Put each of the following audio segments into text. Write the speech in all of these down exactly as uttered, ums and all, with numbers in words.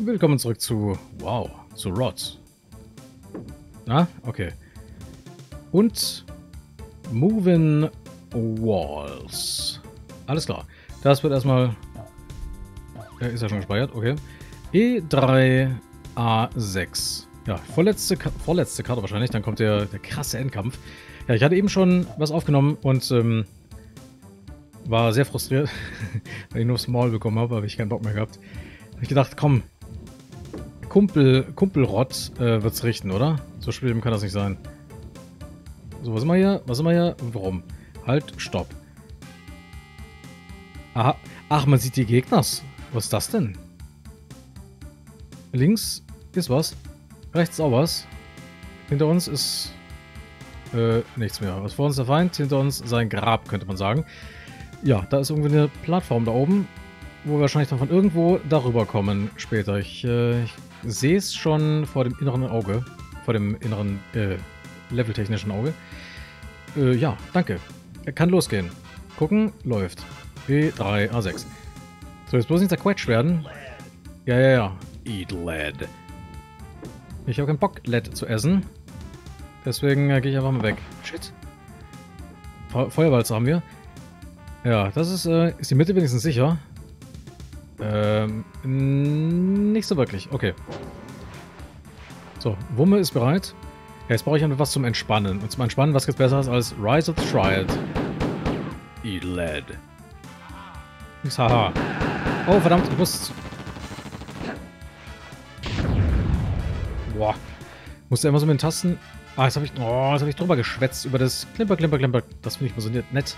Willkommen zurück zu, wow, zu Rod. Na, okay. Und Moving Walls. Alles klar. Das wird erstmal... Äh, ist ja schon gespeichert, okay. E drei A sechs. Ja, vorletzte, vorletzte Karte wahrscheinlich. Dann kommt der, der krasse Endkampf. Ja, ich hatte eben schon was aufgenommen und ähm, war sehr frustriert, weil ich nur Small bekommen habe, habe ich keinen Bock mehr gehabt. Habe ich gedacht, komm, Kumpel, Kumpelrott äh, wird's richten, oder? So schlimm kann das nicht sein. So, was sind wir hier? Was sind wir hier? Warum? Halt, stopp. Aha. Ach, man sieht die Gegners. Was ist das denn? Links ist was. Rechts auch was. Hinter uns ist äh, nichts mehr. Was vor uns der Feind? Hinter uns sein Grab, könnte man sagen. Ja, da ist irgendwie eine Plattform da oben, wo wir wahrscheinlich dann von irgendwo darüber kommen später. Ich, äh, ich sehe es schon vor dem inneren Auge. Vor dem inneren, äh, leveltechnischen Auge. Äh, ja, danke. Er kann losgehen. Gucken, läuft. E drei A sechs. So, jetzt bloß nicht zerquetscht werden. Ja, ja, ja. Eat lead. Ich habe keinen Bock, Lead zu essen. Deswegen äh, gehe ich einfach mal weg. Shit. Fe Feuerwalze haben wir. Ja, das ist, äh, ist die Mitte wenigstens sicher. Ähm, nicht so wirklich. Okay. So, Wumme ist bereit. Ja, jetzt brauche ich einfach was zum Entspannen. Und zum Entspannen, was gibt's Besseres als Rise of the Triad? Eat lead. Nix, haha. Oh, verdammt, ich muss... Boah. Musste immer so mit den Tasten... Ah, jetzt habe ich... Oh, jetzt habe ich drüber geschwätzt über das Klimper, Klimper, Klimper. Das finde ich mal so nett.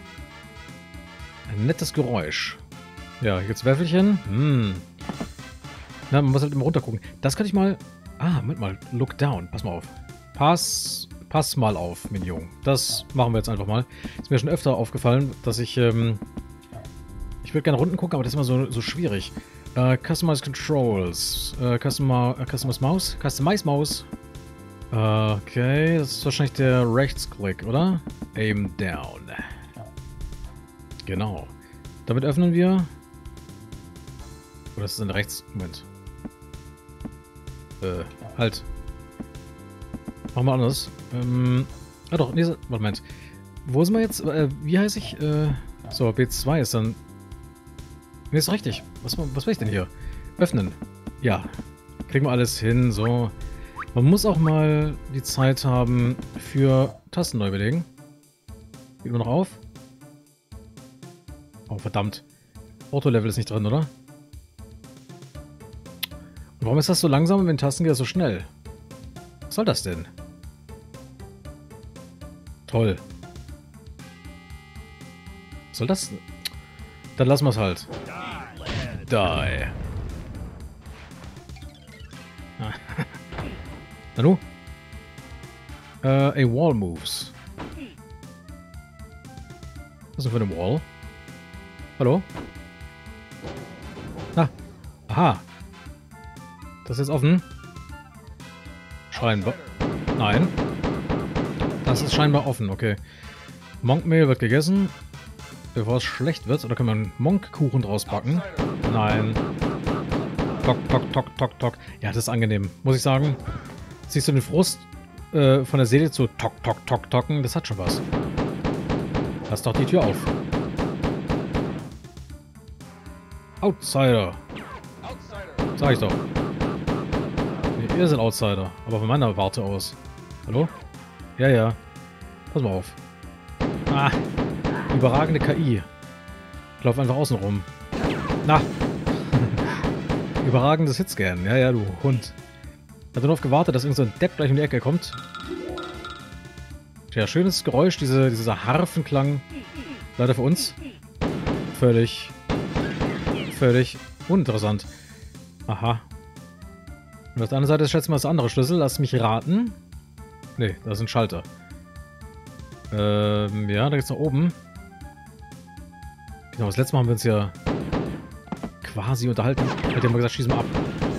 Ein nettes Geräusch. Ja, hier gibt's Wäffelchen. Hm. Na, man muss halt immer runter gucken. Das kann ich mal... Ah, Moment mal. Look down. Pass mal auf. Pass... Pass mal auf, Minion. Das machen wir jetzt einfach mal. Ist mir schon öfter aufgefallen, dass ich... Ähm, ich würde gerne Runden gucken, aber das ist immer so, so schwierig. Uh, Customize Controls. Uh, Customer, uh, Customize Mouse. Customize Mouse. Uh, okay, das ist wahrscheinlich der Rechtsklick, oder? Aim down. Genau. Damit öffnen wir... Oder ist das ein Rechts... Moment. Äh, halt. Machen wir anders. Ähm... Ah doch, nee, Moment. Wo sind wir jetzt? Äh, wie heiße ich? Äh, so, B zwei ist dann... Nee, ist richtig. Was, was will ich denn hier? Öffnen. Ja. Kriegen wir alles hin, so. Man muss auch mal die Zeit haben für Tasten neu belegen. Geht nur noch auf. Oh, verdammt. Auto-Level ist nicht drin, oder? Und warum ist das so langsam und mit den Tasten geht das so schnell? Was soll das denn? Toll. Was soll das? Dann lassen wir es halt. Die. Nanu? Äh, a wall moves. Was ist denn für eine Wall? Hallo? Ah. Aha. Das ist jetzt offen. Scheinbar. Nein. Das ist scheinbar offen, okay. Monkmehl wird gegessen. Bevor es schlecht wird. Oder kann man Monkkuchen draus backen? Nein. Tok, tok, tok, tok, tok. Ja, das ist angenehm. Muss ich sagen. Siehst du den Frust äh, von der Seele zu tok, tok, tok, tocken? Das hat schon was. Lass doch die Tür auf. Outsider. Sag ich doch. Nee, ihr seid Outsider. Aber von meiner Warte aus. Hallo? Ja, ja. Pass mal auf. Ah. Überragende K I. Ich laufe einfach außen rum. Na. Überragendes Hitscan. Ja, ja, du Hund. Ich hatte nur auf gewartet, dass irgend so ein Depp gleich um die Ecke kommt. Ja, schönes Geräusch, diese, dieser Harfenklang. Leider für uns. Völlig, völlig uninteressant. Aha. Und auf der anderen Seite ist, schätze ich mal, das andere Schlüssel. Lass mich raten. Nee, da ist ein Schalter. Ähm, ja, da geht's nach oben. Genau, das letzte Mal haben wir uns ja quasi unterhalten. Ich hätte ja mal gesagt, schießen wir ab.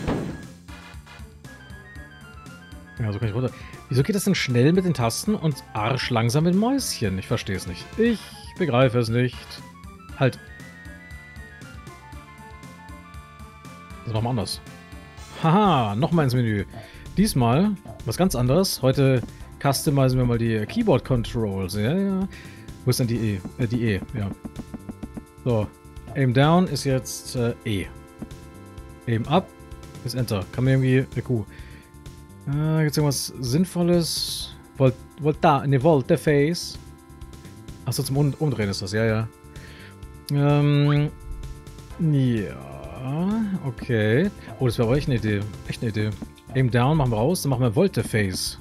Ja, so kann ich runter. Wieso geht das denn schnell mit den Tasten und arschlangsam mit Mäuschen? Ich verstehe es nicht. Ich begreife es nicht. Halt. Das machen wir anders. Haha, nochmal ins Menü. Diesmal was ganz anderes. Heute customizen wir mal die Keyboard Controls. Ja, ja. Wo ist denn die E? Äh, die E, ja. So. Aim down ist jetzt äh, E. Aim up ist Enter. Kann man irgendwie... Äh, Q. Äh, gibt's irgendwas Sinnvolles? Volt... Volta... Ne, Volte-Face. Achso, zum um Umdrehen ist das. Ja, ja. Ähm... Ja... Okay. Oh, das wäre aber echt eine Idee. Echt eine Idee. Aim down machen wir raus. Dann machen wir Volte-Face.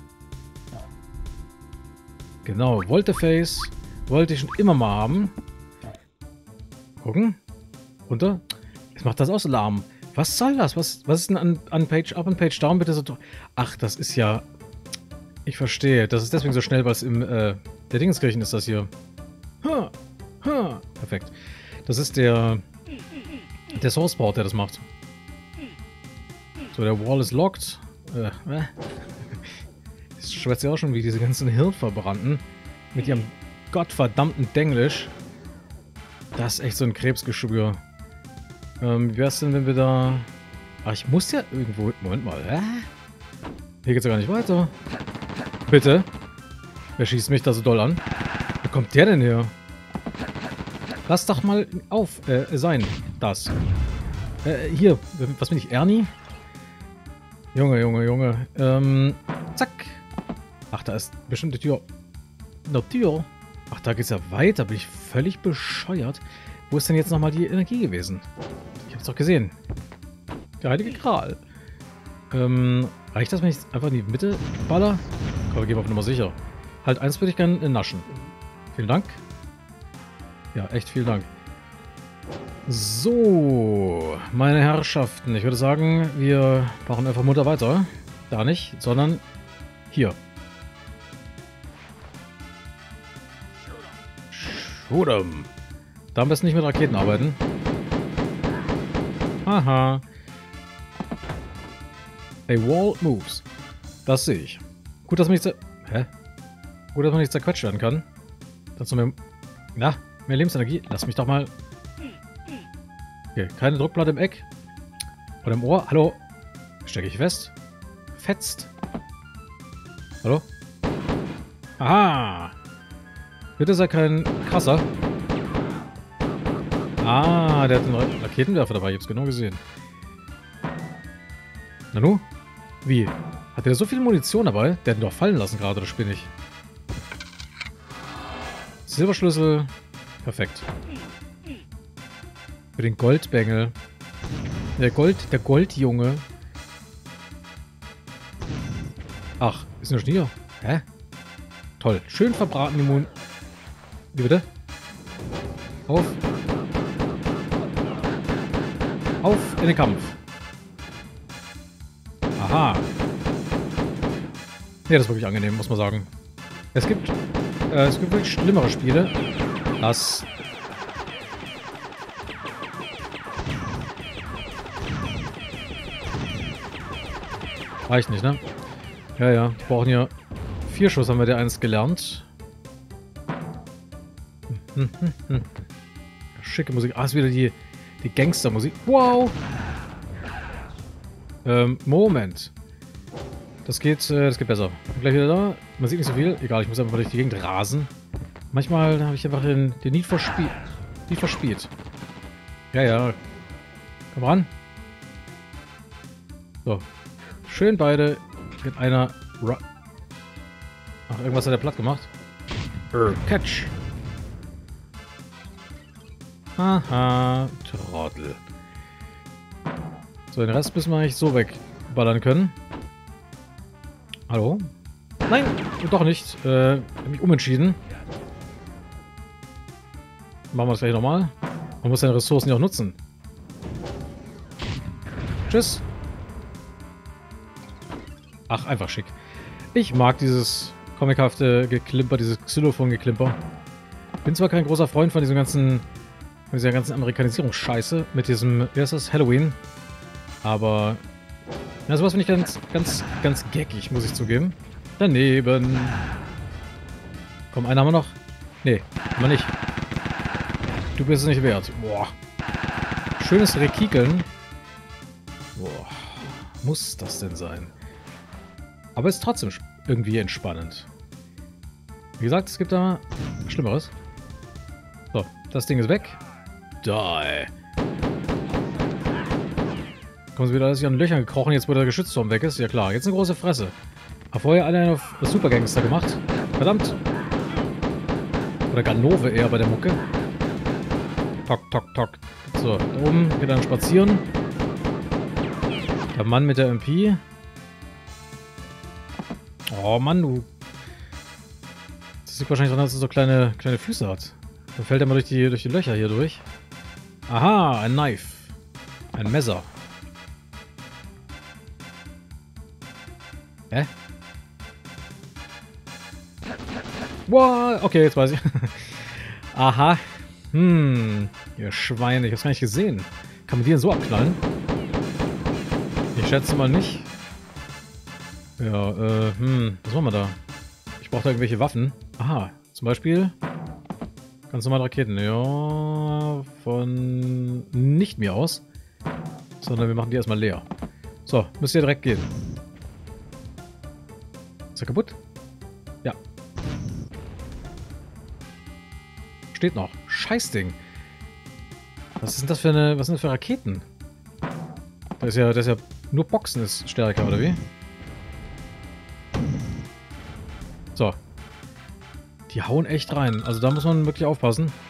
Genau, Volte-Face. Wollte ich schon immer mal haben. Gucken. Runter. Jetzt macht das auch so Alarm. Was soll das? Was, was ist denn an, an Page Up und Page Down bitte so... Ach, das ist ja... Ich verstehe. Das ist deswegen so schnell, weil es im... Äh, der Dingenskirchen ist das hier. Ha, ha. Perfekt. Das ist der... Der Source Port, der das macht. So, der Wall ist locked. Äh, äh. Ich schwätze ja auch schon wie diese ganzen Hirnverbrannten. Mit ihrem gottverdammten Denglisch. Das ist echt so ein Krebsgeschwür. Ähm, wie wär's denn, wenn wir da... Ach, ich muss ja irgendwo... Moment mal, hä? Hier geht's ja gar nicht weiter. Bitte? Wer schießt mich da so doll an? Wo kommt der denn her? Lass doch mal auf, äh, sein. Das. Äh, hier. Was bin ich? Ernie? Junge, Junge, Junge. Ähm, zack. Ach, da ist bestimmt die Tür. Eine Tür. Ach, da geht's ja weiter. Bin ich völlig bescheuert. Wo ist denn jetzt nochmal die Energie gewesen? Ich hab's doch gesehen. Der heilige Gral. Ähm, reicht das, wenn ich einfach in die Mitte baller? Komm, wir gehen auf Nummer sicher. Halt, eins würde ich gerne naschen. Vielen Dank. Ja, echt vielen Dank. So, meine Herrschaften. Ich würde sagen, wir machen einfach munter weiter. Da nicht, sondern hier. Shoot 'em. Da am besten nicht mit Raketen arbeiten. Haha. A wall moves. Das sehe ich. Gut, dass man nicht... Hä? Gut, dass man nicht zerquetscht werden kann. Dazu mehr... Na, mehr Lebensenergie. Lass mich doch mal... Okay, keine Druckplatte im Eck. Oder im Ohr. Hallo? Stecke ich fest? Fetzt. Hallo? Aha! Bitte sei kein krasser. Ah, der hat einen Raketenwerfer dabei. Ich hab's genau gesehen. Nanu? Wie? Hat der so viel Munition dabei? Der hat ihn doch fallen lassen gerade, oder spinne ich? Silberschlüssel. Perfekt. Für den Goldbengel. Der Gold, der Goldjunge. Ach, ist nur schon hier. Hä? Toll. Schön verbraten die Mund. Wie bitte? Auf. Auf in den Kampf. Aha. Ne, das ist wirklich angenehm, muss man sagen. Es gibt, äh, es gibt wirklich schlimmere Spiele. Das... Reicht nicht, ne? Ja, ja. Wir brauchen hier vier Schuss, haben wir der eins gelernt. Hm, hm, hm. Schicke Musik. Ah, ist wieder die, die Gangstermusik. Wow! Ähm, Moment. Das geht, äh, das geht besser. Gleich wieder da. Man sieht nicht so viel. Egal, ich muss einfach durch die Gegend rasen. Manchmal habe ich einfach den, den Need for Speed. Need for Speed. Ja, ja. Komm ran. So. Schön beide mit einer... Ra Ach, irgendwas hat er platt gemacht. Brr, catch. Haha, Trottel. So, den Rest müssen wir eigentlich so wegballern können. Hallo? Nein, doch nicht. Äh, hab mich umentschieden. Machen wir das gleich nochmal. Man muss seine Ressourcen ja auch nutzen. Tschüss. Ach, einfach schick. Ich mag dieses comichafte Geklimper, dieses Xylophon-Geklimper. Bin zwar kein großer Freund von diesem ganzen, von dieser ganzen Amerikanisierungsscheiße mit diesem, wie heißt das, Halloween. Aber, ja, sowas finde ich ganz, ganz, ganz geckig, muss ich zugeben. Daneben. Komm, einen haben wir noch. Nee, haben wir nicht. Du bist es nicht wert. Boah. Schönes Rekikeln. Boah. muss das denn sein? Aber ist trotzdem irgendwie entspannend. Wie gesagt, es gibt da Schlimmeres. So, das Ding ist weg. Die. Kommen sie wieder alles hier an Löchern gekrochen, jetzt wo der Geschützturm weg ist. Ja klar, jetzt eine große Fresse. Hab vorher alle auf Supergangster gemacht. Verdammt. Oder Ganove eher bei der Mucke. Tok, tok, tok. So, da oben geht dann spazieren. Der Mann mit der M P. Oh Mann, du. Das liegt wahrscheinlich daran, dass er so kleine, kleine Füße hat. Dann fällt er mal durch die, durch die Löcher hier durch. Aha, ein Knife. Ein Messer. Hä? Wow, okay, jetzt weiß ich. Aha. Hm, ihr Schweine, ich hab's gar nicht gesehen. Kann man die denn so abknallen? Ich schätze mal nicht. Ja, äh, hm, was machen wir da? Ich brauche da irgendwelche Waffen. Aha, zum Beispiel ganz normale Raketen. Ja, von nicht mir aus. Sondern wir machen die erstmal leer. So, müsst ihr direkt gehen. Ist er kaputt? Ja. Steht noch. Scheißding. Was ist denn das für eine. Was sind das für Raketen? Das ist ja. Das ist ja. Nur Boxen ist stärker, oder wie? So. Die hauen echt rein. Also da muss man wirklich aufpassen. Ein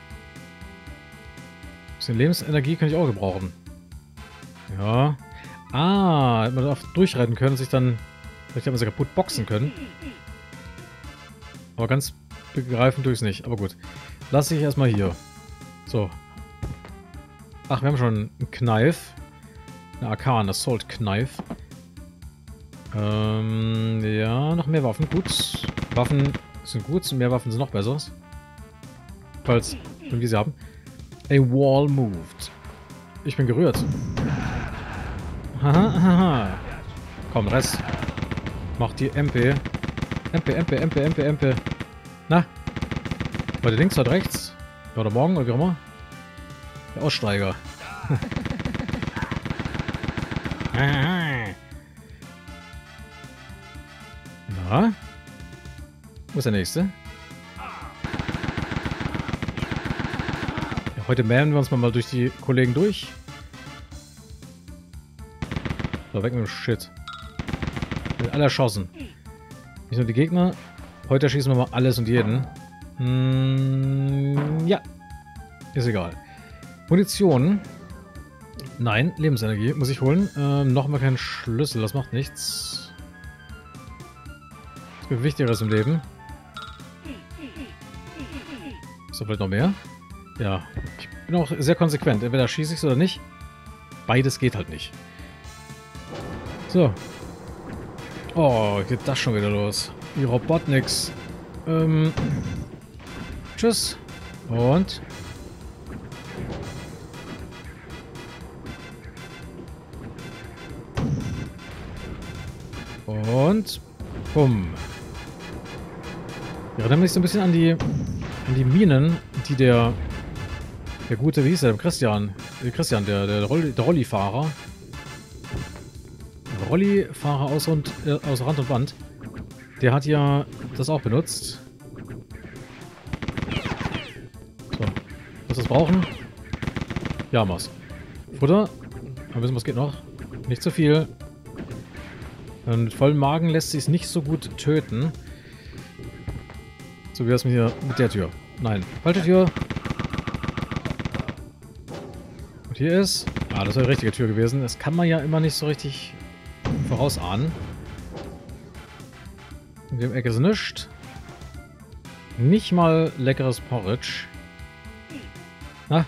bisschen Lebensenergie kann ich auch gebrauchen. Ja. Ah, hätte man da durchreiten können und sich dann. Vielleicht hätte man sie kaputt boxen können. Aber ganz begreifen tue ich es nicht. Aber gut. Lass ich erstmal hier. So. Ach, wir haben schon einen Knife. Eine A K, ein Assault Knife. Ähm, ja, noch mehr Waffen. Gut. Waffen sind gut, mehr Waffen sind noch besser. Falls wir sie haben. A wall moved. Ich bin gerührt. Haha, haha. Komm, Rest. Mach die M P. M P, M P, M P, M P, M P. Na? Heute links, heute rechts. Oder morgen, oder wie auch immer. Der Aussteiger. Na? Wo ist der nächste? Ja, heute mähen wir uns mal durch die Kollegen durch. So, weg mit dem Shit. Mit alle erschossen. Nicht nur die Gegner. Heute schießen wir mal alles und jeden. Hm, ja. Ist egal. Munition. Nein, Lebensenergie muss ich holen. Ähm, noch mal keinen Schlüssel, das macht nichts. Es gibt Wichtigeres im Leben. Ist da vielleicht noch mehr? Ja, ich bin auch sehr konsequent. Entweder schieße ich es oder nicht. Beides geht halt nicht. So. Oh, geht das schon wieder los. Die Robotniks. Ähm. Tschüss. Und. Und. Bumm. Ich erinnere mich so ein bisschen an die. an die Minen, die der. Der gute, wie hieß der? Christian. Der Christian, der, der, Rolli, der Rollifahrer. Der Rollifahrer aus, und, äh, aus Rand und Band. Der hat ja das auch benutzt. So. Was wir brauchen? Ja, Maus. Futter. Ein bisschen was geht noch. Nicht zu viel. Und mit vollem Magen lässt sich es nicht so gut töten. So wie das mit, hier, mit der Tür. Nein, falsche Tür. Und hier ist... Ah, das war die richtige Tür gewesen. Das kann man ja immer nicht so richtig vorausahnen. In dem Ecke ist nichts. Nicht mal leckeres Porridge. Na?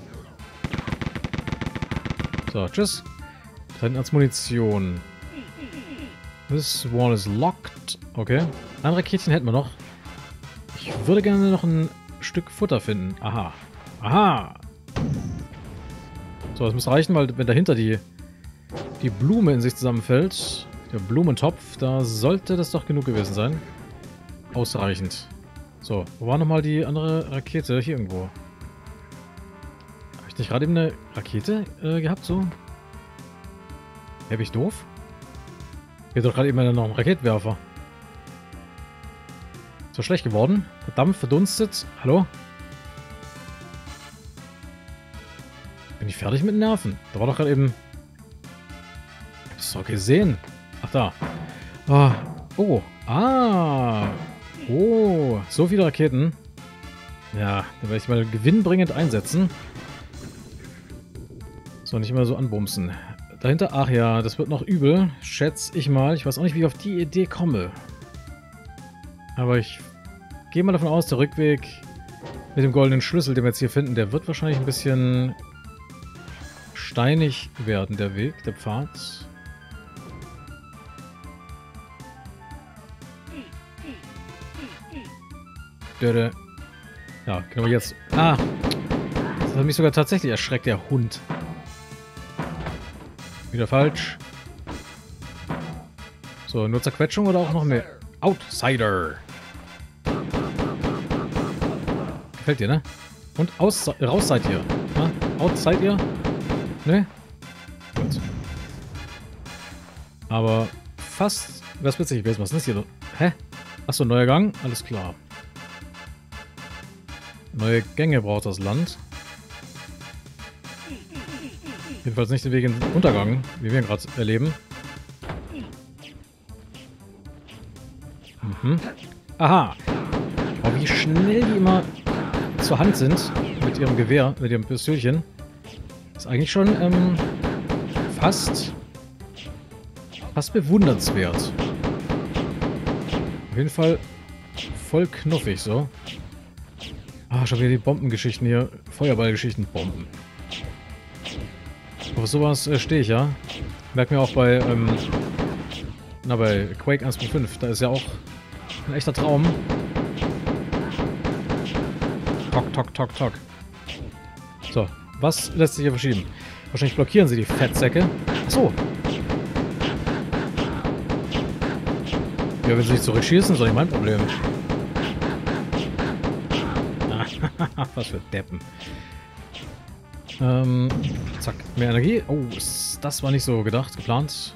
So, tschüss. Da hinten als Munition. This wall is locked. Okay. Ein Raketchen hätten wir noch. Ich würde gerne noch ein Stück Futter finden. Aha. Aha. So, das muss reichen, weil wenn dahinter die, die Blume in sich zusammenfällt, der Blumentopf, da sollte das doch genug gewesen sein. Ausreichend. So, wo war nochmal die andere Rakete? Hier irgendwo. Habe ich nicht gerade eben eine Rakete äh, gehabt, so? Hä, bin ich doof? Hier doch gerade eben noch ein Raketenwerfer. So schlecht geworden. Verdammt, verdunstet. Hallo? Bin ich fertig mit Nerven? Da war doch gerade eben... Ich hab's doch gesehen. Ach, da. Ah. Oh. Ah. Oh. So viele Raketen. Ja, da werde ich mal gewinnbringend einsetzen. So, nicht immer so anbumsen. Dahinter, ach ja, das wird noch übel. Schätze ich mal. Ich weiß auch nicht, wie ich auf die Idee komme. Aber ich gehe mal davon aus, der Rückweg mit dem goldenen Schlüssel, den wir jetzt hier finden, der wird wahrscheinlich ein bisschen steinig werden, der Weg, der Pfad. Ja, genau jetzt. Ah! Das hat mich sogar tatsächlich erschreckt, der Hund. Wieder falsch. So, nur Zerquetschung oder auch noch mehr? Outsider! Gefällt dir, ne? Und aus, raus seid ihr. Na? Out seid ihr? Ne? Gut. Aber fast... Was witzig gewesen. Was ist das hier? Hä? Achso, neuer Gang? Alles klar. Neue Gänge braucht das Land. Jedenfalls nicht den Weg in den Untergang, wie wir ihn gerade erleben. Mhm. Aha. Oh, wie schnell die immer zur Hand sind mit ihrem Gewehr, mit ihrem Pistölchen. Ist eigentlich schon ähm, fast, fast bewundernswert. Auf jeden Fall voll knuffig so. Ah, schon wieder die Bombengeschichten hier. Feuerballgeschichten, Bomben. Auf sowas äh, stehe ich ja. Merkt mir auch bei, ähm, na, bei Quake eins Punkt fünf. Da ist ja auch ein echter Traum. Tok, tok, tok, tok. So, was lässt sich hier verschieben? Wahrscheinlich blockieren sie die Fettsäcke. Achso. Ja, wenn sie nicht zurückschießen, ist doch nicht mein Problem. Was für Deppen. Ähm, zack, mehr Energie. Oh, das war nicht so gedacht, geplant.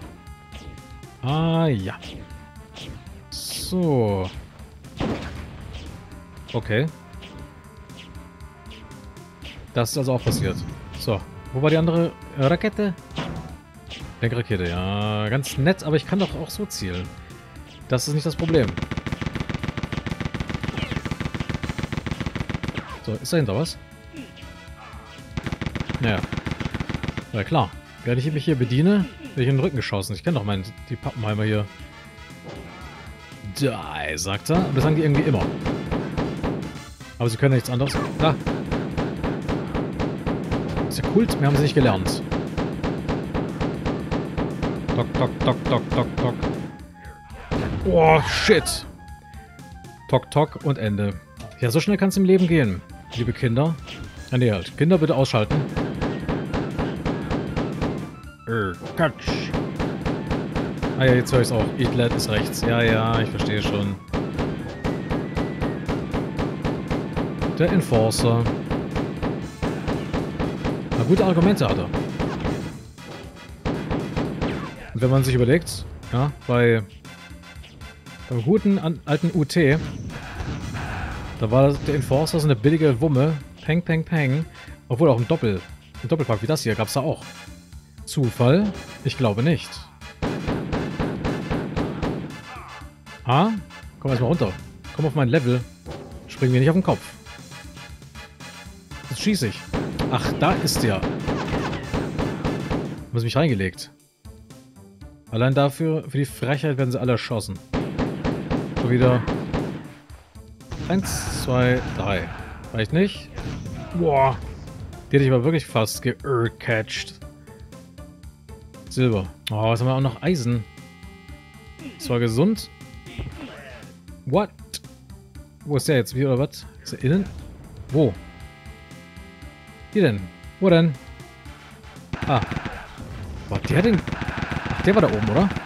Ah, ja. So. Okay. Das ist also auch passiert. So, wo war die andere Rakete? Denkrakete, ja. Ganz nett, aber ich kann doch auch so zielen. Das ist nicht das Problem. So, ist dahinter was? Naja. Ja klar. Während ich mich hier bediene, werde ich in den Rücken geschossen. Ich kenne doch meinen, die Pappenheimer hier. Die, sagt er. Das sagen die irgendwie immer. Aber sie können ja nichts anderes. Da. Ist ja Kult, wir haben sie nicht gelernt. Tok, tok, tok, tok, tok, tok. Oh, shit. Tok, tok und Ende. Ja, so schnell kann es im Leben gehen, liebe Kinder. Ah, nee, halt. Kinder bitte ausschalten. Er, Katsch. Ah ja, jetzt höre ich es auch. Edlet ist rechts. Ja, ja, ich verstehe schon. Der Enforcer. Na, gute Argumente hat er. Und wenn man sich überlegt, ja, bei beim guten an, alten U T, da war der Enforcer so eine billige Wumme. Peng, peng, peng. Obwohl auch im Doppel, im Doppelpack wie das hier gab es da auch. Zufall? Ich glaube nicht. Ah? Komm erstmal runter. Komm auf mein Level. Spring mir nicht auf den Kopf. Jetzt schieße ich. Ach, da ist der. Haben sie mich reingelegt. Allein dafür, für die Frechheit werden sie alle erschossen. Schon wieder. Eins, zwei, drei. Reicht nicht. Boah. Die hätte ich aber wirklich fast ge-catcht. Silber. Oh, was haben wir auch noch? Eisen. Das war gesund. What? Wo ist der jetzt? Wie oder was? Ist er innen? Wo? Hier denn? Wo denn? Ah. Boah, der den... Ach, der war da oben, oder?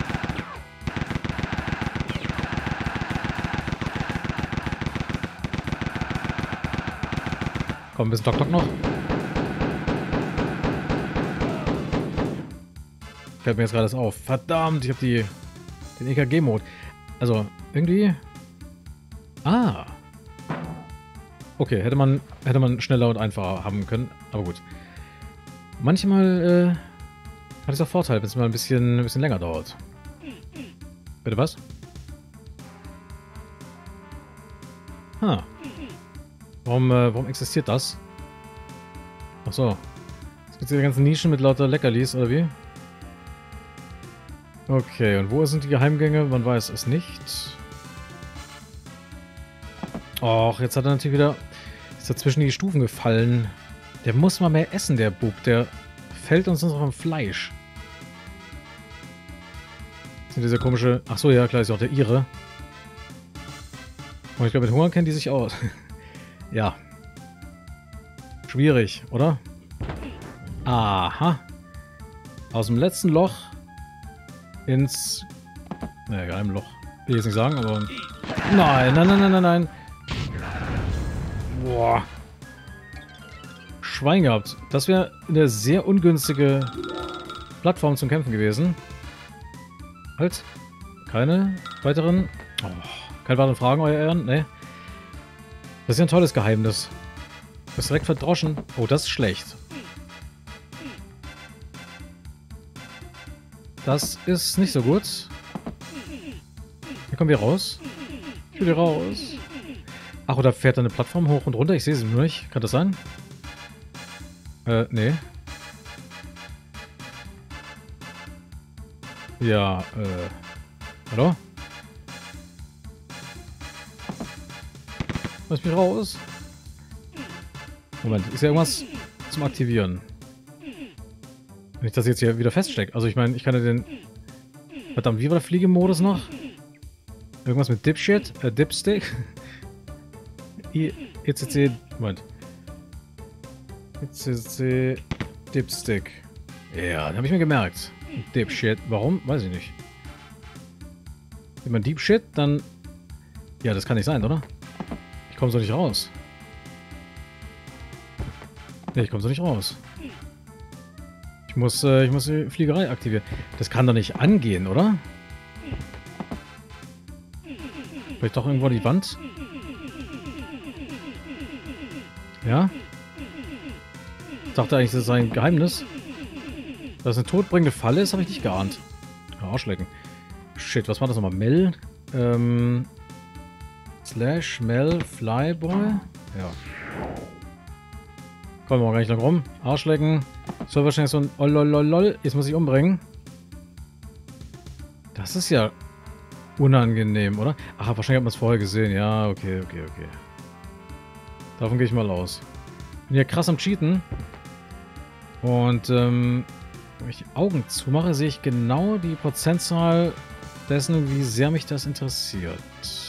Komm, ein bisschen Tok-Tok noch. Fällt mir jetzt gerade das auf. Verdammt, ich habe die den E K G-Mode. Also, irgendwie... Ah. Okay, hätte man, hätte man schneller und einfacher haben können. Aber gut. Manchmal äh, hat es auch Vorteil, wenn es mal ein bisschen, ein bisschen länger dauert. Bitte was? Ha. Warum, äh, warum existiert das? Ach so. Es gibt hier die ganzen Nischen mit lauter Leckerlis, oder wie? Okay, und wo sind die Geheimgänge? Man weiß es nicht. Och, jetzt hat er natürlich wieder... Ist er zwischen die Stufen gefallen. Der muss mal mehr essen, der Bub. Der fällt uns noch am Fleisch. Das ist dieser komische... Ach so, ja, klar, ist ja auch der Ire. Und ich glaube, mit Hunger kennen die sich aus. Ja. Schwierig, oder? Aha. Aus dem letzten Loch ins... Naja, Geheimloch. Will ich jetzt nicht sagen, aber... Nein, nein, nein, nein, nein, nein. Boah. Schwein gehabt. Das wäre eine sehr ungünstige Plattform zum Kämpfen gewesen. Halt. Keine weiteren... Oh, keine weiteren Fragen, euer Ehren? Nee. Das ist ja ein tolles Geheimnis. Das ist direkt verdroschen. Oh, das ist schlecht. Das ist nicht so gut. Hier kommen wir raus. Ich will hier raus. Ach, oder fährt da eine Plattform hoch und runter? Ich sehe sie nur nicht. Kann das sein? Äh, nee. Ja, äh... Hallo? Lass mich raus. Moment, ist ja irgendwas zum Aktivieren. Wenn ich das jetzt hier wieder feststecke. Also ich meine, ich kann ja den... Verdammt, wie war der Fliegemodus noch? Irgendwas mit Dipshit? Äh, Dipstick? I... E C C... Moment. E C C... Dipstick. Ja, den habe ich mir gemerkt. Dipshit. Warum? Weiß ich nicht. Wenn man Deepshit, dann... Ja, das kann nicht sein, oder? Ich komme so nicht raus. Ne, ich komme so nicht raus. Ich muss, äh, ich muss die Fliegerei aktivieren. Das kann doch nicht angehen, oder? Vielleicht doch irgendwo die Wand? Ja? Ich dachte eigentlich, das ist ein Geheimnis. Dass es eine todbringende Falle ist, habe ich nicht geahnt. Ja, Arschlecken. Shit, was war das nochmal? Mel? Ähm... Slash, Mel, Flyboy? Ja. Kommen wir auch gar nicht lang rum. Arschlecken. Soll wahrscheinlich so ein Olololol. Jetzt muss ich umbringen. Das ist ja unangenehm, oder? Ach, wahrscheinlich hat man es vorher gesehen. Ja, okay, okay, okay. Davon gehe ich mal aus. Bin hier krass am Cheaten. Und, ähm, wenn ich die Augen zumache, sehe ich genau die Prozentzahl dessen, wie sehr mich das interessiert.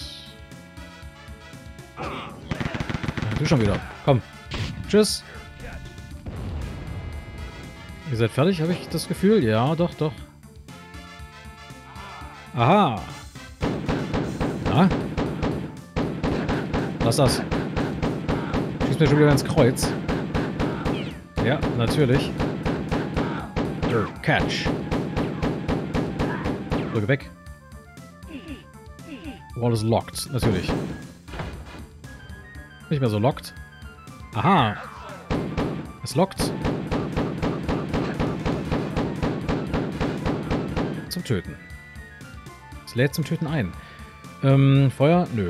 Ja, du schon wieder. Komm. Tschüss. Ihr seid fertig, habe ich das Gefühl? Ja, doch, doch. Aha. Na? Was ist das? Schießt mir schon wieder ins Kreuz. Ja, natürlich. Catch. Drücke weg. Wall is locked, natürlich. Nicht mehr so locked. Aha. Es lockt. Zum Töten. Es lädt zum Töten ein. Ähm, Feuer? Nö.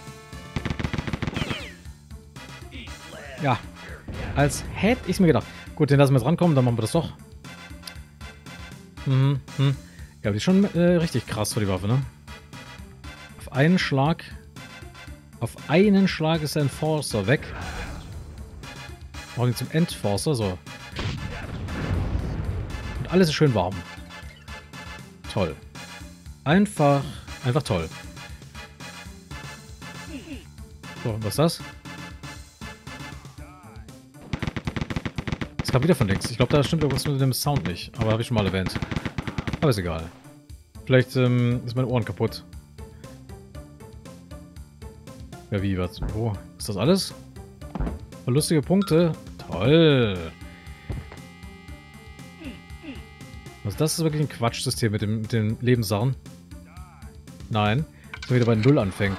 Ja. Als hätte ich es mir gedacht. Gut, den lassen wir jetzt rankommen, dann machen wir das doch. Mhm, mhm. Ja, aber die ist schon äh, richtig krass für die Waffe, ne? Auf einen Schlag... Auf einen Schlag ist der Enforcer weg. Brauchen ihn zum Enforcer, so. Und alles ist schön warm. Toll. Einfach, einfach toll. So, was ist das? Das kam wieder von links. Ich glaube, da stimmt irgendwas mit dem Sound nicht. Aber habe ich schon mal erwähnt. Aber ist egal. Vielleicht ähm, ist mein Ohren kaputt. Ja, wie, was? Wo? Ist das alles? Oh, lustige Punkte. Toll. Also das ist wirklich ein Quatschsystem mit, dem, mit den Lebenssachen. Nein. Dass man wieder bei Null anfängt.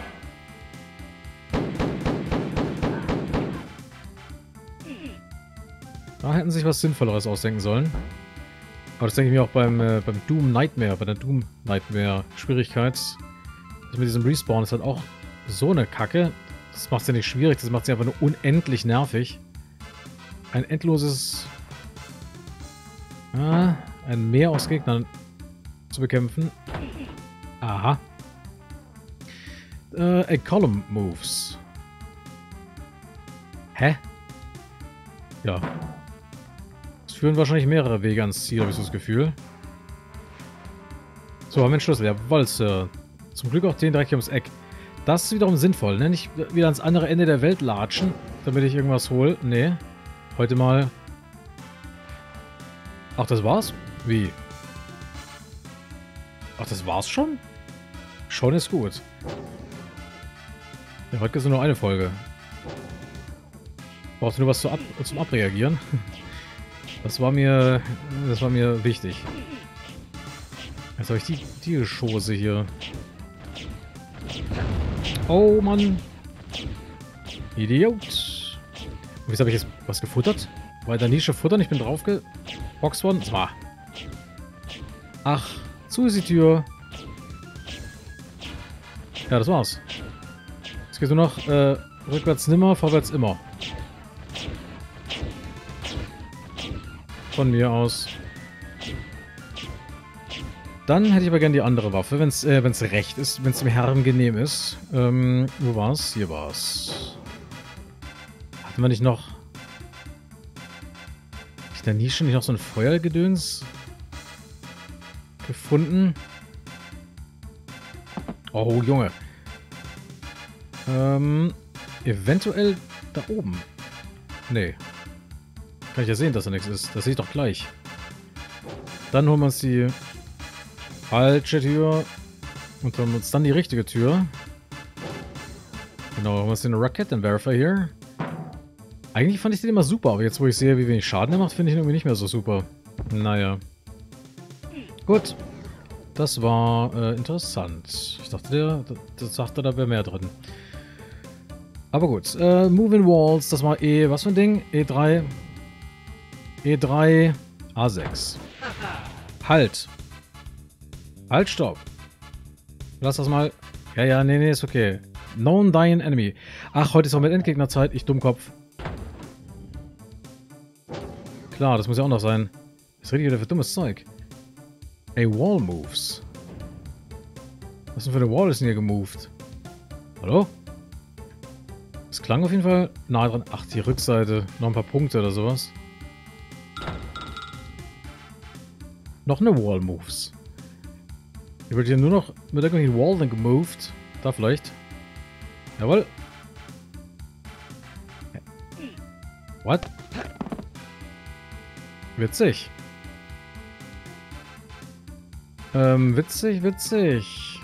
Da hätten sie sich was Sinnvolleres ausdenken sollen. Aber das denke ich mir auch beim, äh, beim Doom Nightmare, bei der Doom Nightmare Schwierigkeit. Das mit diesem Respawn ist halt auch so eine Kacke. Das macht es ja nicht schwierig, das macht es ja einfach nur unendlich nervig. Ein endloses... Ah, ein Meer aus Gegnern zu bekämpfen. Aha. Äh, a column moves. Hä? Ja. Es führen wahrscheinlich mehrere Wege ans Ziel, habe ich so das Gefühl. So, haben wir einen Schlüssel. Jawohl, Sir. Zum Glück auch den direkt hier ums Eck. Das ist wiederum sinnvoll, ne? Nicht wieder ans andere Ende der Welt latschen, damit ich irgendwas hole. Nee. Heute mal... Ach, das war's? Wie? Ach, das war's schon? Schon ist gut. Ja, heute ist nur eine Folge. Brauchst du nur was zu ab zum Abreagieren? Das war mir... Das war mir wichtig. Jetzt habe ich die, die Chose hier. Oh, Mann. Idiot. Und wieso habe ich jetzt was gefuttert? War in der Nische futtern? Ich bin draufgeboxt worden. Zwar. Ach, zu ist die Tür. Ja, das war's. Jetzt geht nur noch äh, rückwärts nimmer, vorwärts immer. Von mir aus. Dann hätte ich aber gerne die andere Waffe, wenn es äh, wenn's recht ist, wenn es dem Herrn genehm ist. Ähm, wo war's? Hier war's. Hatten wir nicht noch... In der Nische nicht noch so ein Feuergedöns gefunden? Oh, Junge. Ähm, eventuell da oben. Nee. Kann ich ja sehen, dass da nichts ist. Das sehe ich doch gleich. Dann holen wir uns die falsche Tür und holen uns dann die richtige Tür. Genau, holen wir uns den Rakettenwerfer hier. Eigentlich fand ich den immer super, aber jetzt, wo ich sehe, wie wenig Schaden er macht, finde ich ihn irgendwie nicht mehr so super. Naja. Gut. Das war äh, interessant. Ich dachte, der, das sagte, da wäre mehr drin. Aber gut. Äh, Moving Walls, das war E... Was für ein Ding? E drei. E drei. A sechs. Halt. Halt, stopp. Lass das mal... Ja, ja, nee, nee, ist okay. Known Dying Enemy. Ach, heute ist auch mit Endgegnerzeit. Ich Dummkopf. Klar, das muss ja auch noch sein. Was rede ich wieder für dummes Zeug? A Wall moves. Was denn für eine Wall ist denn hier gemoved? Hallo? Das klang auf jeden Fall nahe dran. Ach, die Rückseite. Noch ein paar Punkte oder sowas. Noch eine Wall moves. Hier wird hier nur noch mit irgendwelchen Wall dann gemoved. Da vielleicht. Jawohl. What? Witzig. Ähm, witzig, witzig.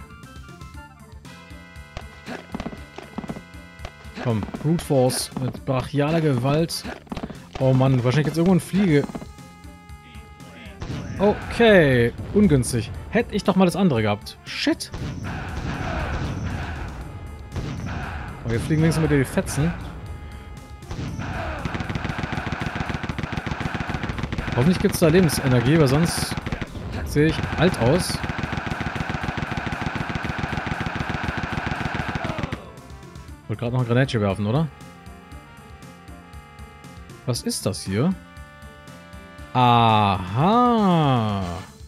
Komm, Brute Force mit brachialer Gewalt. Oh Mann, wahrscheinlich jetzt irgendwo eine Fliege. Okay, ungünstig. Hätte ich doch mal das andere gehabt. Shit. Aber wir fliegen wenigstens mit die Fetzen. Hoffentlich gibt es da Lebensenergie, weil sonst sehe ich alt aus. Ich wollte gerade noch ein Granatchen werfen, oder? Was ist das hier? Aha.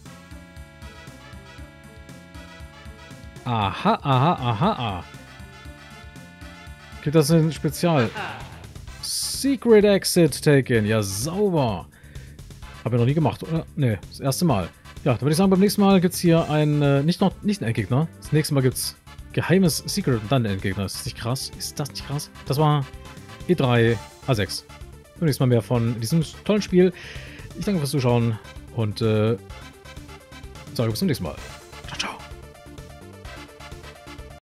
Aha, aha, aha, aha. Gibt das ein Spezial? Secret Exit Taken. Ja, sauber. Habe ich noch nie gemacht, oder? Ne, das erste Mal. Ja, dann würde ich sagen, beim nächsten Mal gibt es hier ein, äh, nicht noch, nicht ein Endgegner. Das nächste Mal gibt es geheimes Secret und dann ein Endgegner. Ist das nicht krass? Ist das nicht krass? Das war E drei A sechs. Beim nächsten Mal mehr von diesem tollen Spiel. Ich danke fürs Zuschauen und äh, sage bis zum nächsten Mal.